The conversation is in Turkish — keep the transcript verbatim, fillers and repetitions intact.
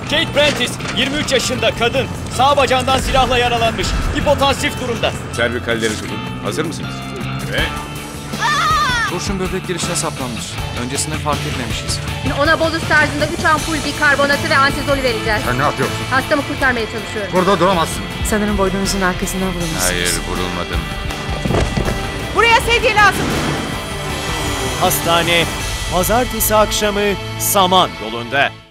Kate Prentice, yirmi üç yaşında kadın. Sağ bacağından silahla yaralanmış. Hipotansif durumda. Servikalleri tutun. Hazır mısınız? Evet. Kurşun böbrek girişine saplanmış. Öncesinde fark etmemişiz. Ona bolus tarzında üç ampul bikarbonatı ve antizolü vereceğiz. Sen ne yapıyorsun? Hastamı kurtarmaya çalışıyorum. Burada duramazsın. Sanırım boynunuzun arkasından vurulmuşsunuz. Hayır, vurulmadım. Buraya sedye lazım. Hastane, pazartesi akşamı Saman yolunda.